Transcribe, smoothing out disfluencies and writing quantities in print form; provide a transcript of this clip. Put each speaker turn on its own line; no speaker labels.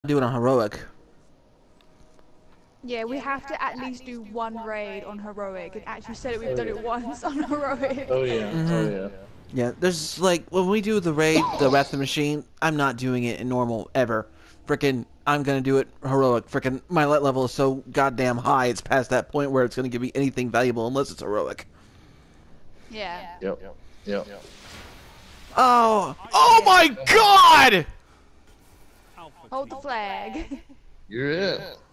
do it on heroic.
Yeah, we have to at least do one raid on heroic, and actually said it we've done it once on heroic.
Oh yeah. Oh yeah.
Yeah, there's like when we do the raid, the Wrath of the Machine, I'm not doing it in normal ever. Frickin', I'm gonna do it heroic. Frickin', my light level is so goddamn high, it's past that point where it's gonna give me anything valuable unless it's heroic.
Yeah.
Yep. Yep.
Oh, oh my god!
Hold the flag.
You're it.